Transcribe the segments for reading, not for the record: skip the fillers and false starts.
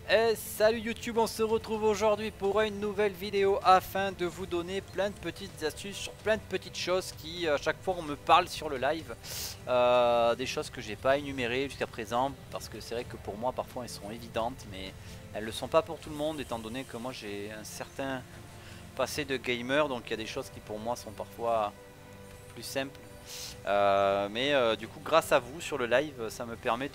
Salut YouTube, on se retrouve aujourd'hui pour une nouvelle vidéo afin de vous donner plein de petites astuces sur plein de petites choses qui à chaque fois on me parle sur le live. Des choses que j'ai pas énumérées jusqu'à présent parce que c'est vrai que pour moi parfois elles sont évidentes mais elles le sont pas pour tout le monde étant donné que moi j'ai un certain passé de gamer, donc il y a des choses qui pour moi sont parfois plus simples. Du coup grâce à vous sur le live ça me permet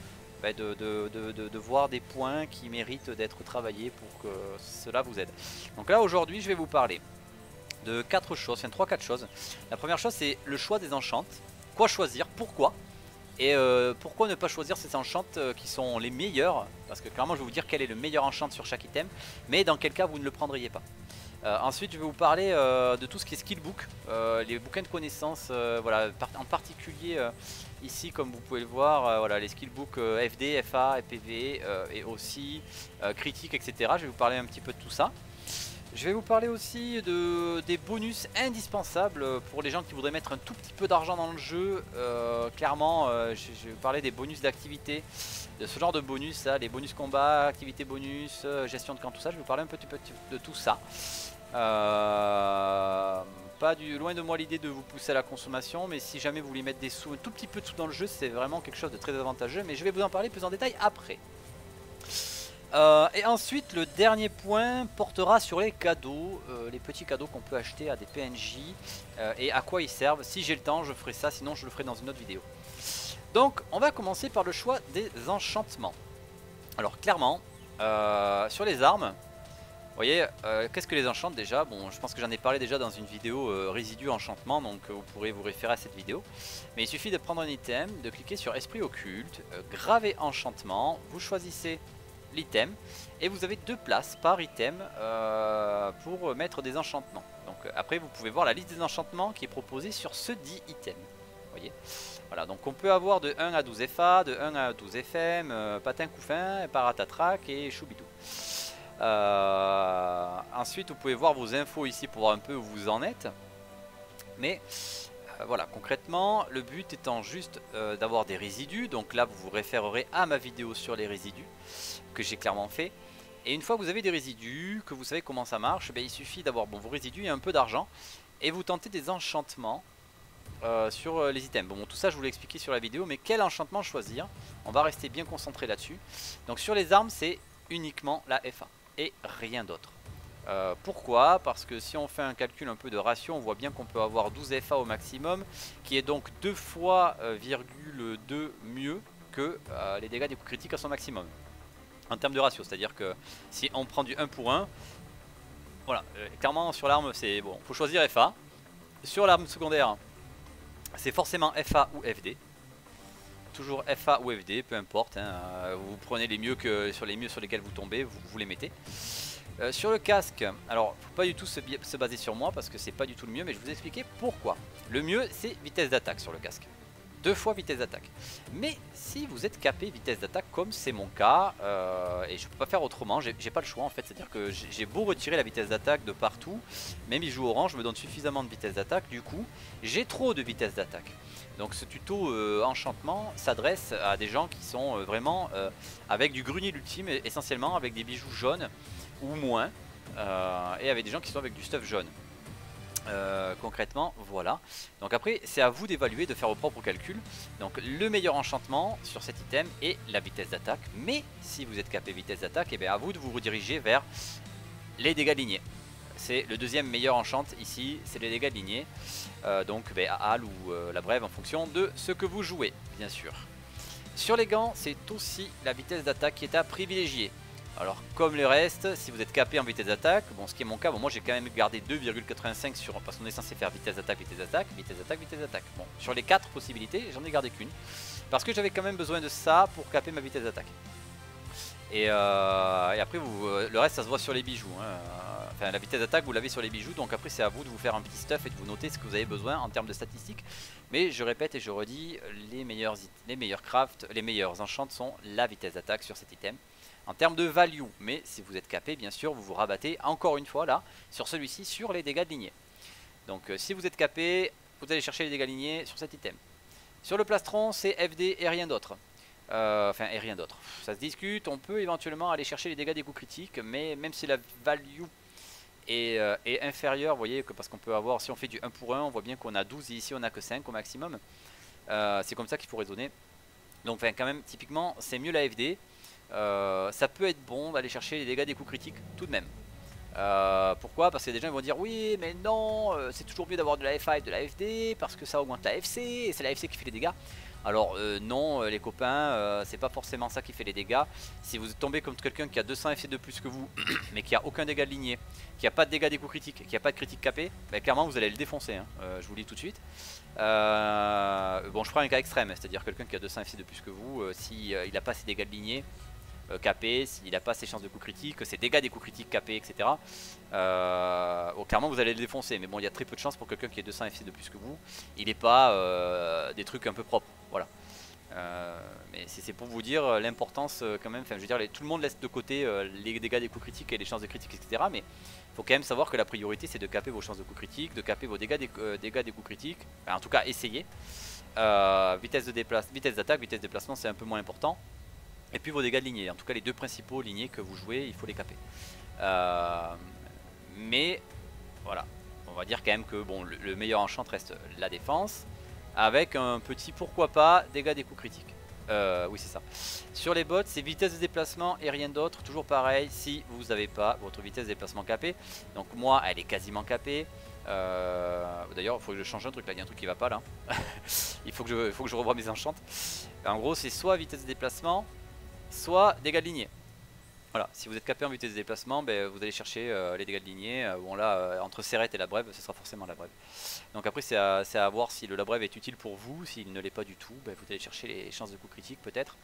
de voir des points qui méritent d'être travaillés pour que cela vous aide. Donc là aujourd'hui je vais vous parler de 4 choses, enfin 3-4 choses. La première chose c'est le choix des enchantes. Quoi choisir, pourquoi et pourquoi ne pas choisir ces enchantes qui sont les meilleures. Parce que clairement je vais vous dire quel est le meilleur enchant sur chaque item, mais dans quel cas vous ne le prendriez pas. Ensuite je vais vous parler de tout ce qui est skillbook, les bouquins de connaissances, voilà, en particulier ici comme vous pouvez le voir, voilà, les skillbooks FD, FA, PV et aussi critique, etc. Je vais vous parler un petit peu de tout ça. Je vais vous parler aussi des bonus indispensables pour les gens qui voudraient mettre un tout petit peu d'argent dans le jeu. Clairement, je vais vous parler des bonus d'activité, de ce genre de bonus, là, les bonus combat, activité bonus, gestion de camp, tout ça. Je vais vous parler un petit peu de tout ça. Loin de moi l'idée de vous pousser à la consommation, mais si jamais vous voulez mettre des sous, un tout petit peu de sous dans le jeu, c'est vraiment quelque chose de très avantageux, mais je vais vous en parler plus en détail après. Et ensuite le dernier point portera sur les cadeaux, les petits cadeaux qu'on peut acheter à des PNJ et à quoi ils servent. Si j'ai le temps je ferai ça, sinon je le ferai dans une autre vidéo. Donc on va commencer par le choix des enchantements. Alors clairement sur les armes, vous voyez, qu'est-ce que les enchantes déjà? Bon, je pense que j'en ai parlé déjà dans une vidéo résidu enchantement, donc vous pourrez vous référer à cette vidéo. Mais il suffit de prendre un item, de cliquer sur esprit occulte, graver enchantement, vous choisissez l'item et vous avez 2 places par item pour mettre des enchantements. Donc après vous pouvez voir la liste des enchantements qui est proposée sur ce dit item. Vous voyez, voilà, donc on peut avoir de 1 à 12 FA, de 1 à 12 FM, patin couffin, paratatrac et choubidou. Ensuite vous pouvez voir vos infos ici pour voir un peu où vous en êtes. Mais voilà, concrètement le but étant juste d'avoir des résidus. Donc là vous vous référerez à ma vidéo sur les résidus que j'ai clairement fait. Et une fois que vous avez des résidus, que vous savez comment ça marche, il suffit d'avoir vos résidus et un peu d'argent et vous tentez des enchantements sur les items. Bon, tout ça je vous l'ai expliqué sur la vidéo, mais quel enchantement choisir? On va rester bien concentré là-dessus. Donc sur les armes c'est uniquement la FA et rien d'autre. Pourquoi? Parce que si on fait un calcul un peu de ratio, on voit bien qu'on peut avoir 12 FA au maximum, qui est donc 2 fois 2 mieux que les dégâts des coups critiques à son maximum. En termes de ratio, c'est-à-dire que si on prend du 1 pour 1, voilà, clairement sur l'arme c'est bon, faut choisir FA. Sur l'arme secondaire, c'est forcément FA ou FD. Toujours FA ou FD, peu importe, hein, vous prenez les mieux que sur les mieux sur lesquels vous tombez, vous les mettez. Sur le casque, alors faut pas du tout se baser sur moi parce que c'est pas du tout le mieux, mais je vais vous expliquer pourquoi. Le mieux c'est vitesse d'attaque sur le casque. 2 fois vitesse d'attaque. Mais si vous êtes capé vitesse d'attaque comme c'est mon cas, et je peux pas faire autrement, j'ai pas le choix en fait, c'est à dire que j'ai beau retirer la vitesse d'attaque de partout, même bijoux orange me donne suffisamment de vitesse d'attaque, du coup j'ai trop de vitesse d'attaque. Donc ce tuto enchantement s'adresse à des gens qui sont vraiment avec du grenier l'ultime, essentiellement avec des bijoux jaunes ou moins, et avec des gens qui sont avec du stuff jaune. Concrètement voilà, donc après c'est à vous d'évaluer, de faire vos propres calculs. Donc le meilleur enchantement sur cet item est la vitesse d'attaque, mais si vous êtes capé vitesse d'attaque, et bien à vous de vous rediriger vers les dégâts de lignée. C'est le deuxième meilleur enchant ici, c'est les dégâts de lignée, donc à Hal ou la brève en fonction de ce que vous jouez bien sûr. Sur les gants c'est aussi la vitesse d'attaque qui est à privilégier. Alors comme le reste, si vous êtes capé en vitesse d'attaque, bon ce qui est mon cas, bon moi j'ai quand même gardé 2,85 sur, parce qu'on est censé faire vitesse d'attaque, vitesse d'attaque, vitesse d'attaque, vitesse d'attaque. Bon, sur les 4 possibilités, j'en ai gardé qu'une, parce que j'avais quand même besoin de ça pour caper ma vitesse d'attaque. Et après le reste ça se voit sur les bijoux, hein. Enfin la vitesse d'attaque vous l'avez sur les bijoux, donc après c'est à vous de vous faire un petit stuff et de vous noter ce que vous avez besoin en termes de statistiques. Mais je répète et je redis, les meilleurs crafts, les meilleurs enchants sont la vitesse d'attaque sur cet item en termes de value. Mais si vous êtes capé, bien sûr vous vous rabattez encore une fois là sur celui-ci, sur les dégâts de lignée. Donc si vous êtes capé, vous allez chercher les dégâts de lignée sur cet item. Sur le plastron c'est FD et rien d'autre. Enfin, et rien d'autre. Ça se discute, on peut éventuellement aller chercher les dégâts des coups critiques, mais même si la value est inférieure, vous voyez, que parce qu'on peut avoir, si on fait du 1 pour 1, on voit bien qu'on a 12 et ici on a que 5 au maximum. C'est comme ça qu'il faut raisonner. Donc, enfin, quand même, typiquement, c'est mieux la FD. Ça peut être bon d'aller chercher les dégâts des coups critiques tout de même. Pourquoi? Parce que des gens vont dire oui mais non, c'est toujours mieux d'avoir de la FA et de la FD parce que ça augmente la FC et c'est la FC qui fait les dégâts. Alors non les copains, c'est pas forcément ça qui fait les dégâts. Si vous tombez comme quelqu'un qui a 200 FC de plus que vous mais qui a aucun dégât de lignée, qui a pas de dégâts des coups critiques, qui a pas de critique capé, bah, clairement vous allez le défoncer hein. Je vous le dis tout de suite. Bon, je prends un cas extrême, c'est-à-dire quelqu'un qui a 200 FC de plus que vous, si il n'a pas ses dégâts de lignée capé, s'il n'a pas ses chances de coups critiques, ses dégâts des coups critiques capés, etc. Bon, clairement vous allez le défoncer, mais bon, il y a très peu de chances pour quelqu'un qui ait 200 FC de plus que vous. Il n'est pas des trucs un peu propres, voilà. Mais c'est pour vous dire l'importance quand même, enfin je veux dire, tout le monde laisse de côté les dégâts des coups critiques et les chances de critique, etc. Mais il faut quand même savoir que la priorité c'est de caper vos chances de coups critiques, de caper vos dégâts des coups critiques, enfin, en tout cas essayez. Vitesse d'attaque, vitesse de déplacement c'est un peu moins important. Et puis vos dégâts de lignée, en tout cas les deux principaux lignées que vous jouez, il faut les caper. Mais voilà, on va dire quand même que bon, le meilleur enchant reste la défense, avec un petit pourquoi pas dégâts des coups critiques. Oui c'est ça. Sur les bots c'est vitesse de déplacement et rien d'autre, toujours pareil si vous n'avez pas votre vitesse de déplacement capée. Donc moi elle est quasiment capée. D'ailleurs il faut que je change un truc là, il y a un truc qui va pas là. il faut que je revoie mes enchantes. En gros c'est soit vitesse de déplacement, soit dégâts de lignée. Voilà, si vous êtes capé en vitesse de déplacement, ben, vous allez chercher les dégâts de lignée. Bon là, entre Serrette et la brève, ce sera forcément la brève. Donc après c'est à voir si le la brève est utile pour vous. S'il ne l'est pas du tout, ben, vous allez chercher les chances de coups critiques peut-être.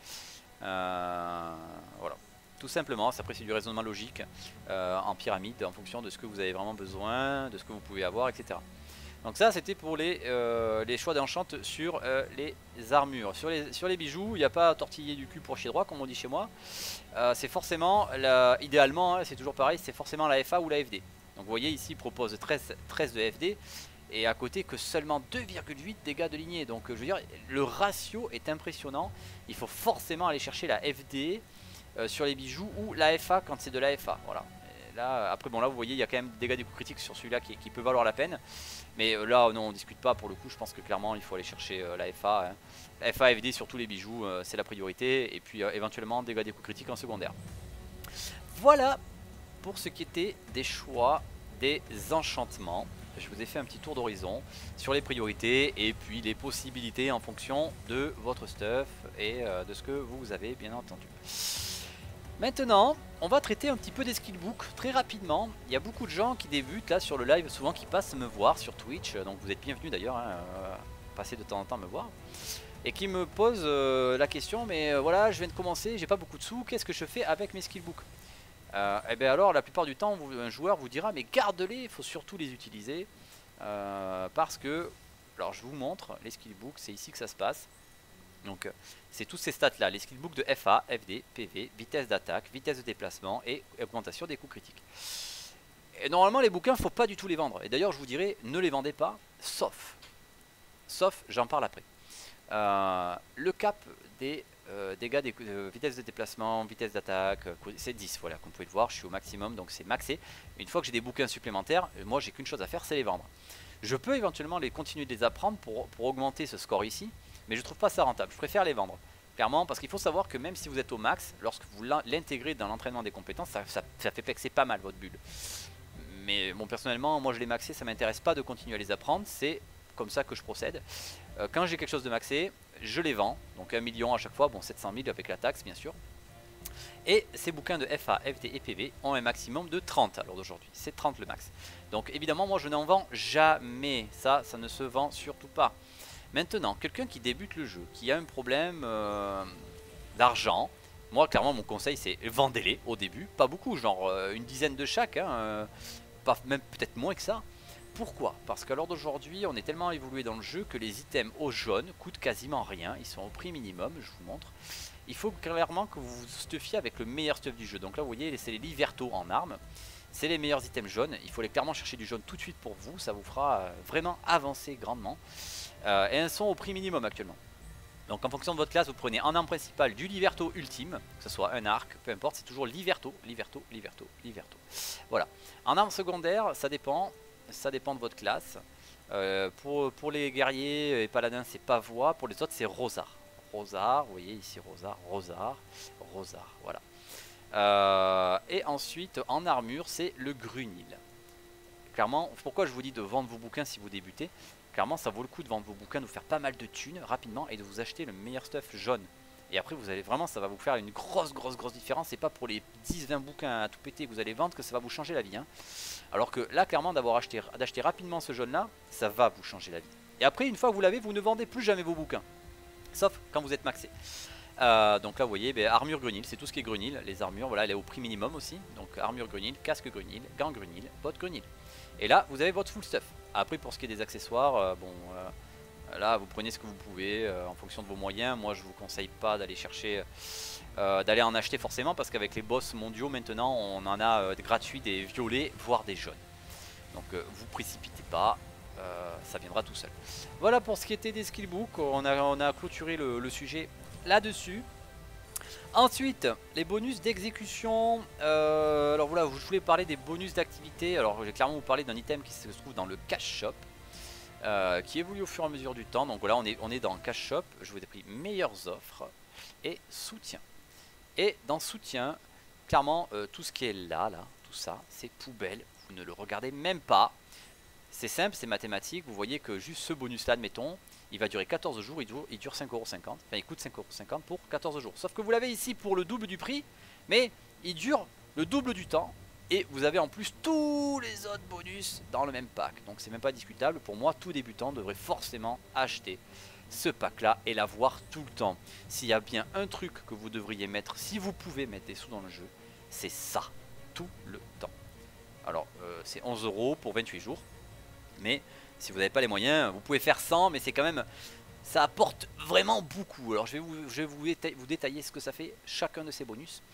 Voilà, tout simplement. Après c'est du raisonnement logique en pyramide en fonction de ce que vous avez vraiment besoin, de ce que vous pouvez avoir, etc. Donc ça c'était pour les choix d'enchante sur les armures. Sur les bijoux, il n'y a pas à tortiller du cul pour chier droit comme on dit chez moi. C'est forcément, idéalement, hein, c'est toujours pareil, c'est forcément la FA ou la FD. Donc vous voyez ici il propose 13 de FD et à côté que seulement 2,8 dégâts de lignée. Donc je veux dire, le ratio est impressionnant. Il faut forcément aller chercher la FD sur les bijoux ou la FA quand c'est de la FA. Voilà. Là, après bon là vous voyez il y a quand même des dégâts des coups critiques sur celui-là qui peut valoir la peine. Mais là non on discute pas pour le coup, je pense que clairement il faut aller chercher la FA hein. La FA FD sur tous les bijoux c'est la priorité. Et puis éventuellement dégâts des coups critiques en secondaire. Voilà pour ce qui était des choix des enchantements. Je vous ai fait un petit tour d'horizon sur les priorités et puis les possibilités en fonction de votre stuff et de ce que vous avez bien entendu. Maintenant, on va traiter un petit peu des skillbooks très rapidement. Il y a beaucoup de gens qui débutent là sur le live, souvent qui passent me voir sur Twitch. Donc vous êtes bienvenus d'ailleurs, hein, passez de temps en temps me voir. Et qui me posent la question, mais voilà, je viens de commencer, j'ai pas beaucoup de sous, qu'est-ce que je fais avec mes skillbooks? Et bien alors, la plupart du temps, un joueur vous dira, mais garde-les, il faut surtout les utiliser. Parce que, alors je vous montre, les skillbooks, c'est ici que ça se passe. Donc c'est tous ces stats là, les skillbooks de FA, FD, PV, vitesse d'attaque, vitesse de déplacement et augmentation des coups critiques. Et normalement les bouquins faut pas du tout les vendre. Et d'ailleurs je vous dirais ne les vendez pas, sauf, j'en parle après. Le cap des dégâts des vitesse de déplacement, vitesse d'attaque, c'est 10, voilà, comme vous pouvez le voir, je suis au maximum, donc c'est maxé. Une fois que j'ai des bouquins supplémentaires, moi j'ai qu'une chose à faire, c'est les vendre. Je peux éventuellement continuer de les apprendre pour augmenter ce score ici, mais je trouve pas ça rentable, je préfère les vendre. Clairement, parce qu'il faut savoir que même si vous êtes au max, lorsque vous l'intégrez dans l'entraînement des compétences, ça fait pexer pas mal votre bulle. Mais bon, personnellement, moi je l'ai maxé, ça m'intéresse pas de continuer à les apprendre, c'est comme ça que je procède. Quand j'ai quelque chose de maxé, je les vends, donc 1 million à chaque fois, bon 700 000 avec la taxe bien sûr. Et ces bouquins de FA, FD et PV ont un maximum de 30 à l'heure d'aujourd'hui, c'est 30 le max. Donc évidemment moi je n'en vends jamais, ça ne se vend surtout pas. Maintenant, quelqu'un qui débute le jeu, qui a un problème d'argent, moi clairement mon conseil c'est vendez-les au début, pas beaucoup, genre une dizaine de chaque, hein, même peut-être moins que ça. Pourquoi? Parce qu'à l'heure d'aujourd'hui on est tellement évolué dans le jeu que les items au jaune coûtent quasiment rien, ils sont au prix minimum, je vous montre. Il faut clairement que vous vous stuffiez avec le meilleur stuff du jeu, donc là vous voyez c'est les Liberto en armes. C'est les meilleurs items jaunes, il faut aller clairement chercher du jaune tout de suite pour vous, ça vous fera vraiment avancer grandement. Et elles sont au prix minimum actuellement. Donc en fonction de votre classe, vous prenez en arme principale du Liberto ultime, que ce soit un arc, peu importe, c'est toujours Liberto, Liberto, Liberto, Liberto. Voilà. En arme secondaire, ça dépend de votre classe. Pour les guerriers et paladins, c'est Pavois, pour les autres, c'est Rosar. Rosar, vous voyez ici Rosar, Rosar, Rosar, voilà. Et ensuite, en armure, c'est le Grunil. Clairement, pourquoi je vous dis de vendre vos bouquins si vous débutez? Clairement, ça vaut le coup de vendre vos bouquins, de vous faire pas mal de thunes rapidement et de vous acheter le meilleur stuff jaune. Et après, vous allez vraiment, ça va vous faire une grosse différence. C'est pas pour les 10-20 bouquins à tout péter que vous allez vendre que ça va vous changer la vie. Hein. Alors que là, clairement, d'acheter rapidement ce jaune-là, ça va vous changer la vie. Et après, une fois que vous l'avez, vous ne vendez plus jamais vos bouquins. Sauf quand vous êtes maxé. Donc là, vous voyez, armure Grunil, c'est tout ce qui est Grunil. Les armures, voilà, elle est au prix minimum aussi. Donc armure Grunil, casque Grunil, gants Grunil, bottes Grunil. Et là, vous avez votre full stuff. Après, pour ce qui est des accessoires, là, vous prenez ce que vous pouvez en fonction de vos moyens. Moi, je vous conseille pas d'aller chercher, d'aller en acheter forcément, parce qu'avec les boss mondiaux, maintenant, on en a gratuit des violets, voire des jaunes. Donc, vous précipitez pas, ça viendra tout seul. Voilà pour ce qui était des skillbooks. On a clôturé le sujet là-dessus. Ensuite, les bonus d'exécution. Alors voilà, je voulais parler des bonus d'activité. Alors, je vais clairement vous parler d'un item qui se trouve dans le cash shop, qui évolue au fur et à mesure du temps. Donc là, on est dans cash shop. Je vous ai pris meilleures offres et soutien. Et dans soutien, clairement, tout ce qui est là, tout ça, c'est poubelle. Vous ne le regardez même pas. C'est simple, c'est mathématique. Vous voyez que juste ce bonus-là, admettons, il va durer 14 jours, il dure 5,50€. Enfin, il coûte 5,50€ pour 14 jours. Sauf que vous l'avez ici pour le double du prix, mais il dure le double du temps. Et vous avez en plus tous les autres bonus dans le même pack. Donc c'est même pas discutable. Pour moi, tout débutant devrait forcément acheter ce pack-là et l'avoir tout le temps. S'il y a bien un truc que vous devriez mettre, si vous pouvez mettre des sous dans le jeu, c'est ça, tout le temps. Alors, c'est 11€ pour 28 jours. Mais si vous n'avez pas les moyens, vous pouvez faire 100, mais c'est quand même, ça apporte vraiment beaucoup. Alors je vais vous détailler ce que ça fait chacun de ces bonus.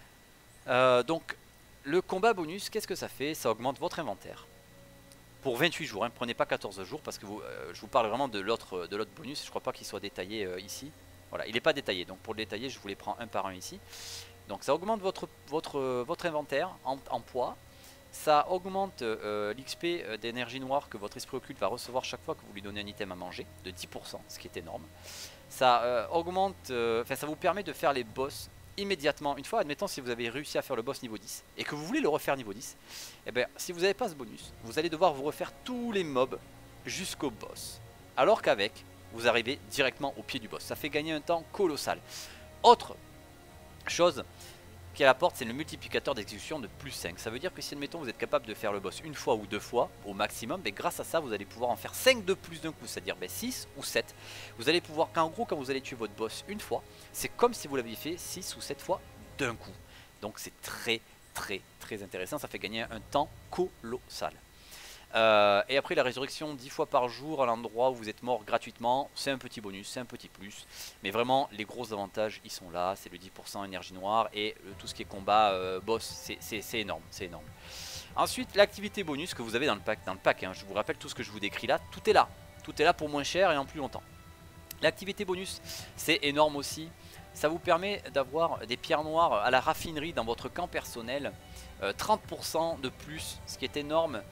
Donc le combat bonus, qu'est-ce que ça fait? Ça augmente votre inventaire pour 28 jours, hein. Prenez pas 14 jours parce que je vous parle vraiment de l'autre bonus. Je crois pas qu'il soit détaillé ici. Voilà, il n'est pas détaillé, donc pour le détailler je vous les prends un par un ici. Donc ça augmente votre inventaire en poids. Ça augmente l'XP d'énergie noire que votre esprit occulte va recevoir chaque fois que vous lui donnez un item à manger, de 10%, ce qui est énorme. Ça augmente, ça vous permet de faire les boss immédiatement. Une fois, admettons si vous avez réussi à faire le boss niveau 10 et que vous voulez le refaire niveau 10, et bien si vous n'avez pas ce bonus, vous allez devoir vous refaire tous les mobs jusqu'au boss. Alors qu'avec, vous arrivez directement au pied du boss. Ça fait gagner un temps colossal. Autre chose qu'elle apporte, c'est le multiplicateur d'exécution de plus 5. Ça veut dire que si admettons vous êtes capable de faire le boss une fois ou deux fois au maximum, grâce à ça vous allez pouvoir en faire 5 de plus d'un coup, c'est-à-dire 6 ou 7. Vous allez pouvoir, en gros quand vous allez tuer votre boss une fois, c'est comme si vous l'aviez fait 6 ou 7 fois d'un coup. Donc c'est très intéressant, ça fait gagner un temps colossal. Et après la résurrection 10 fois par jour à l'endroit où vous êtes mort gratuitement, c'est un petit bonus, c'est un petit plus. Mais vraiment les gros avantages ils sont là, c'est le 10% énergie noire et tout ce qui est combat boss, c'est énorme, c'est énorme. Ensuite l'activité bonus que vous avez dans le pack, hein, je vous rappelle tout ce que je vous décris là, tout est là pour moins cher et en plus longtemps. L'activité bonus c'est énorme aussi, ça vous permet d'avoir des pierres noires à la raffinerie dans votre camp personnel, 30% de plus, ce qui est énorme.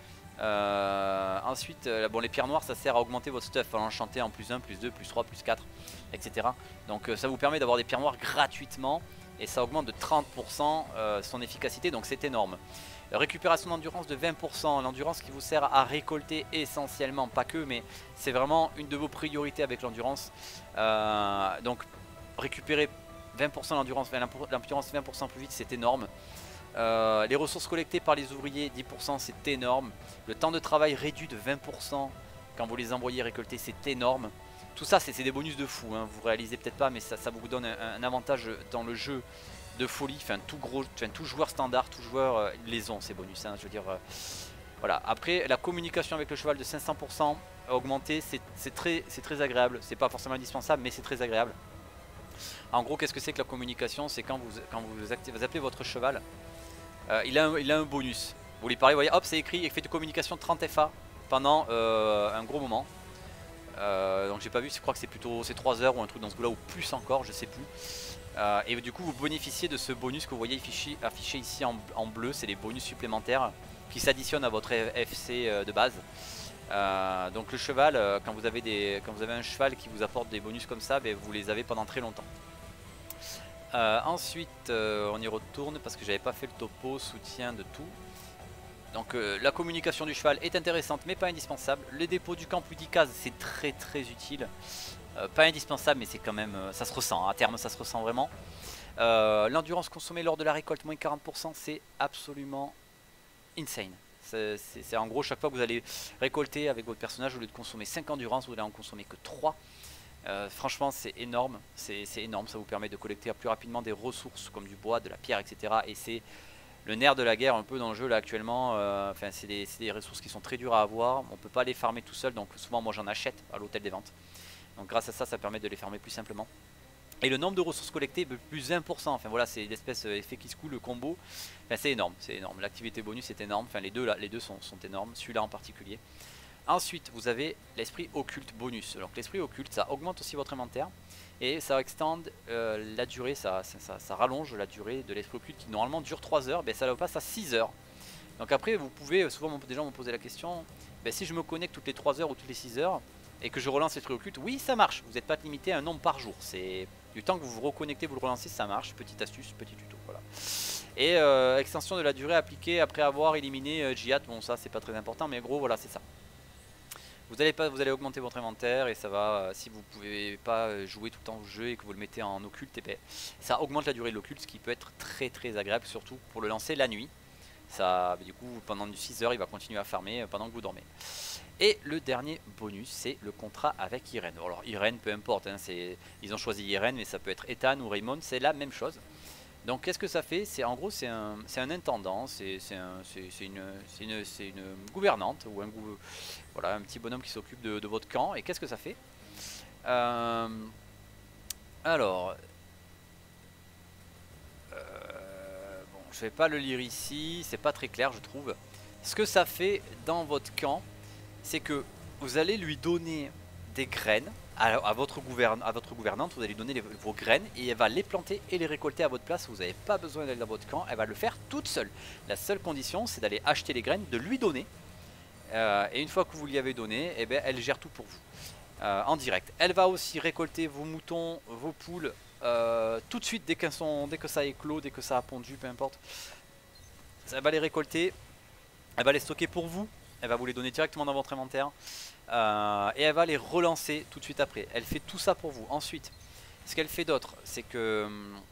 Ensuite, bon, les pierres noires ça sert à augmenter votre stuff, à l'enchanter en plus 1, plus 2, plus 3, plus 4, etc. Donc ça vous permet d'avoir des pierres noires gratuitement et ça augmente de 30% son efficacité, donc c'est énorme. Récupération d'endurance de 20%, l'endurance qui vous sert à récolter essentiellement, pas que, mais c'est vraiment une de vos priorités avec l'endurance. Donc récupérer 20% l'endurance 20% plus vite, c'est énorme. Les ressources collectées par les ouvriers 10%, c'est énorme. Le temps de travail réduit de 20% quand vous les envoyez récolter, c'est énorme. Tout ça c'est des bonus de fou, hein. Vous réalisez peut-être pas, mais ça vous donne un avantage dans le jeu de folie. Enfin tout joueur standard, tout joueur les ont ces bonus, hein, je veux dire voilà. Après la communication avec le cheval de 500% augmentée, c'est très agréable. C'est pas forcément indispensable, mais c'est très agréable. En gros, qu'est-ce que c'est que la communication? C'est quand vous appelez votre cheval, il a un bonus. Vous lui parlez, vous voyez, hop, c'est écrit, il fait de communication 30 FA pendant un gros moment. Donc j'ai pas vu, je crois que c'est plutôt 3 heures ou un truc dans ce goût là, ou plus encore, je sais plus. Et du coup vous bénéficiez de ce bonus que vous voyez affiché ici en bleu, c'est les bonus supplémentaires qui s'additionnent à votre FC de base. Donc le cheval, quand vous avez un cheval qui vous apporte des bonus comme ça, ben, vous les avez pendant très longtemps. Ensuite on y retourne parce que j'avais pas fait le topo, soutien de tout. Donc la communication du cheval est intéressante mais pas indispensable. Le dépôt du camp Pudicaz, c'est très utile. Pas indispensable mais c'est quand même, ça se ressent, à terme ça se ressent vraiment. L'endurance consommée lors de la récolte, moins 40%, c'est absolument insane. C'est en gros chaque fois que vous allez récolter avec votre personnage, au lieu de consommer 5 endurance, vous allez en consommer que 3. Franchement c'est énorme, énorme, ça vous permet de collecter plus rapidement des ressources comme du bois, de la pierre, etc. Et c'est le nerf de la guerre un peu dans le jeu là actuellement. Enfin c'est des ressources qui sont très dures à avoir, on peut pas les farmer tout seul, donc souvent moi j'en achète à l'hôtel des ventes. Donc grâce à ça, ça permet de les farmer plus simplement. Et le nombre de ressources collectées est plus important. Enfin voilà, c'est l'espèce effet qui se coule, le combo. Enfin, c'est énorme, c'est énorme. L'activité bonus est énorme. Enfin les deux là, les deux sont énormes. Celui-là en particulier. Ensuite, vous avez l'esprit occulte bonus. Donc l'esprit occulte, ça augmente aussi votre inventaire et ça extend la durée, ça rallonge la durée de l'esprit occulte qui normalement dure 3 heures. Ben ça passe à 6 heures. Donc après, vous pouvez souvent des gens m'ont posé la question. Ben, si je me connecte toutes les 3 heures ou toutes les 6 heures et que je relance l'esprit occulte, oui ça marche. Vous n'êtes pas limité à un nombre par jour. C'est du temps que vous vous reconnectez, vous le relancez, ça marche. Petite astuce, petit tuto, voilà. Et extension de la durée appliquée après avoir éliminé Jihad. Bon ça c'est pas très important, mais gros voilà c'est ça. Vous allez augmenter votre inventaire et ça va, si vous pouvez pas jouer tout le temps au jeu et que vous le mettez en occulte, et ben, ça augmente la durée de l'occulte, ce qui peut être très agréable, surtout pour le lancer la nuit. Ça, du coup pendant 6 heures il va continuer à farmer pendant que vous dormez. Et le dernier bonus, c'est le contrat avec Irène. Alors Irène, peu importe, hein, ils ont choisi Irène, mais ça peut être Ethan ou Raymond, c'est la même chose. Donc qu'est-ce que ça fait? C'est en gros c'est un intendant, c'est une gouvernante ou voilà, un petit bonhomme qui s'occupe de votre camp. Et qu'est-ce que ça fait? Alors bon, je vais pas le lire ici, c'est pas très clair je trouve. Ce que ça fait dans votre camp, c'est que vous allez lui donner des graines à votre gouvernante, vous allez lui donner vos graines et elle va les planter et les récolter à votre place. Vous n'avez pas besoin d'aller dans votre camp, elle va le faire toute seule. La seule condition c'est d'aller acheter les graines, de lui donner. Et une fois que vous lui avez donné, eh ben, elle gère tout pour vous en direct. Elle va aussi récolter vos moutons, vos poules tout de suite dès que ça éclot, dès que ça a pondu, peu importe. Elle va les récolter, elle va les stocker pour vous. Elle va vous les donner directement dans votre inventaire et elle va les relancer tout de suite après. Elle fait tout ça pour vous. Ensuite, ce qu'elle fait d'autre, c'est que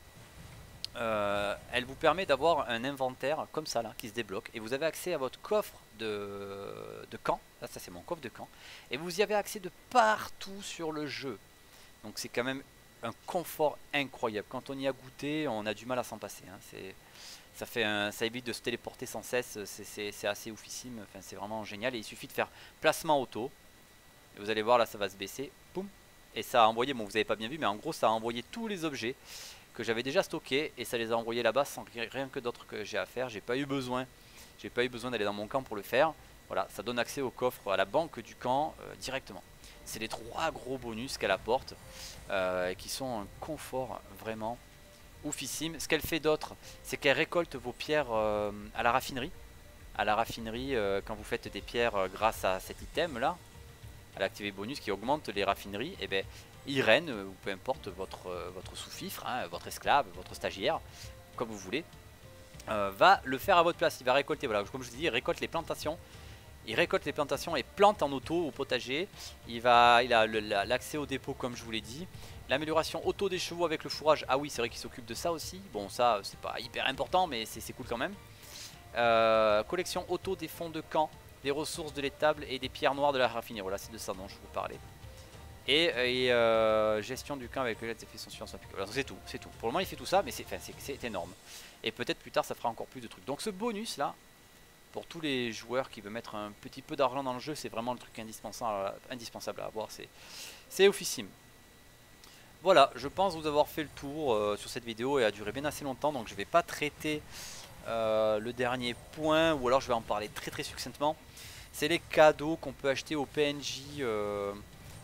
elle vous permet d'avoir un inventaire comme ça là, qui se débloque. Et vous avez accès à votre coffre de camp. Là, ça c'est mon coffre de camp. Et vous y avez accès de partout sur le jeu. Donc c'est quand même un confort incroyable. Quand on y a goûté, on a du mal à s'en passer. Hein. Ça évite de se téléporter sans cesse, c'est assez oufissime, enfin, c'est vraiment génial. Et il suffit de faire placement auto, et vous allez voir là ça va se baisser, boum, et ça a envoyé, bon vous avez pas bien vu, mais en gros ça a envoyé tous les objets que j'avais déjà stockés, et ça les a envoyés là-bas sans rien que d'autre que j'ai à faire. J'ai pas eu besoin d'aller dans mon camp pour le faire. Voilà, ça donne accès au coffre, à la banque du camp directement. C'est les 3 gros bonus qu'elle apporte, qui sont un confort vraiment oufissime. Ce qu'elle fait d'autre, c'est qu'elle récolte vos pierres à la raffinerie. À la raffinerie, quand vous faites des pierres grâce à cet item là, à l'activer bonus qui augmente les raffineries, et bien Irène, ou peu importe votre sous-fifre, hein, votre esclave, votre stagiaire, comme vous voulez, va le faire à votre place. Il va récolter, voilà, comme je vous dis, il récolte les plantations. Il récolte les plantations et plante en auto au potager. Il a l'accès au dépôt comme je vous l'ai dit. L'amélioration auto des chevaux avec le fourrage. Ah oui c'est vrai qu'il s'occupe de ça aussi. Bon ça c'est pas hyper important mais c'est cool quand même. Collection auto des fonds de camp, des ressources de l'étable et des pierres noires de la raffinerie. Voilà c'est de ça dont je vous parlais. Et gestion du camp avec les effets sont suivants. Voilà, c'est tout. Pour le moment il fait tout ça mais c'est énorme. Et peut-être plus tard ça fera encore plus de trucs. Donc ce bonus là, pour tous les joueurs qui veulent mettre un petit peu d'argent dans le jeu, c'est vraiment le truc indispensable à avoir, c'est oufissime. Voilà, je pense vous avoir fait le tour sur cette vidéo et a duré bien assez longtemps, donc je ne vais pas traiter le dernier point, ou alors je vais en parler très succinctement. C'est les cadeaux qu'on peut acheter au PNJ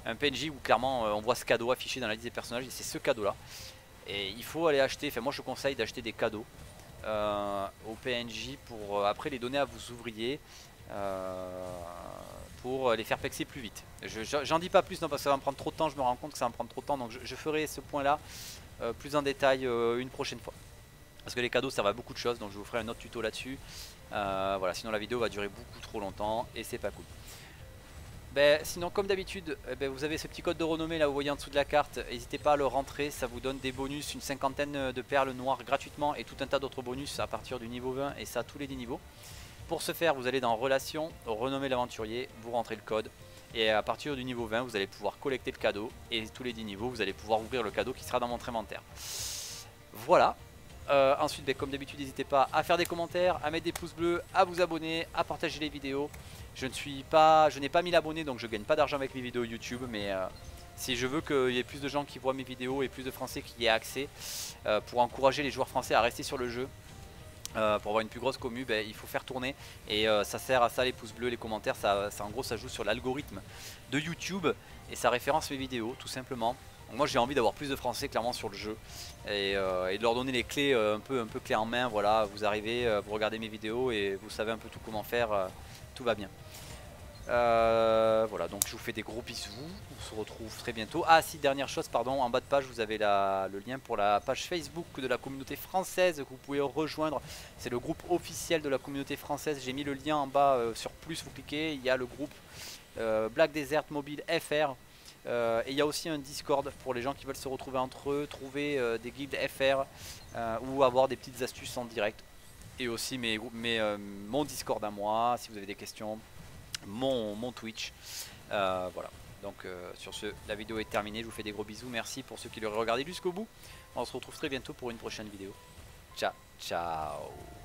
un PNJ où clairement on voit ce cadeau affiché dans la liste des personnages et c'est ce cadeau là. Et il faut aller acheter, enfin moi je conseille d'acheter des cadeaux au PNJ pour après les donner à vos ouvriers pour les faire pexer plus vite. J'en dis pas plus non, parce que ça va me prendre trop de temps, je me rends compte que ça va me prendre trop de temps, donc je ferai ce point là plus en détail une prochaine fois. Parce que les cadeaux servent à beaucoup de choses, donc je vous ferai un autre tuto là-dessus. Voilà, sinon la vidéo va durer beaucoup trop longtemps et c'est pas cool. Sinon comme d'habitude vous avez ce petit code de renommée là, vous voyez en dessous de la carte, n'hésitez pas à le rentrer, ça vous donne des bonus, une cinquantaine de perles noires gratuitement et tout un tas d'autres bonus à partir du niveau 20 et ça à tous les 10 niveaux. Pour ce faire vous allez dans relations, renommer l'aventurier, vous rentrez le code et à partir du niveau 20 vous allez pouvoir collecter le cadeau et tous les 10 niveaux vous allez pouvoir ouvrir le cadeau qui sera dans votre inventaire. Voilà. Ensuite comme d'habitude n'hésitez pas à faire des commentaires, à mettre des pouces bleus, à vous abonner, à partager les vidéos. Je n'ai pas 1000 abonnés donc je gagne pas d'argent avec mes vidéos YouTube, mais si je veux qu'il y ait plus de gens qui voient mes vidéos et plus de Français qui y aient accès, pour encourager les joueurs français à rester sur le jeu, pour avoir une plus grosse commu, il faut faire tourner et ça sert à ça les pouces bleus, les commentaires, ça en gros ça joue sur l'algorithme de YouTube et ça référence mes vidéos tout simplement. Donc moi j'ai envie d'avoir plus de Français clairement sur le jeu et de leur donner les clés un peu clés en main. Voilà, vous arrivez, vous regardez mes vidéos et vous savez un peu tout comment faire, tout va bien. Voilà, donc je vous fais des gros bisous, on se retrouve très bientôt. Ah si, dernière chose, pardon, en bas de page vous avez le lien pour la page Facebook de la communauté française que vous pouvez rejoindre. C'est le groupe officiel de la communauté française, j'ai mis le lien en bas sur plus, vous cliquez, il y a le groupe Black Desert Mobile FR. Et il y a aussi un Discord pour les gens qui veulent se retrouver entre eux, trouver des guildes FR ou avoir des petites astuces en direct. Et aussi mon Discord à moi, si vous avez des questions, mon Twitch. Voilà, donc sur ce, la vidéo est terminée, je vous fais des gros bisous, merci pour ceux qui l'auraient regardé jusqu'au bout. On se retrouve très bientôt pour une prochaine vidéo. Ciao, ciao.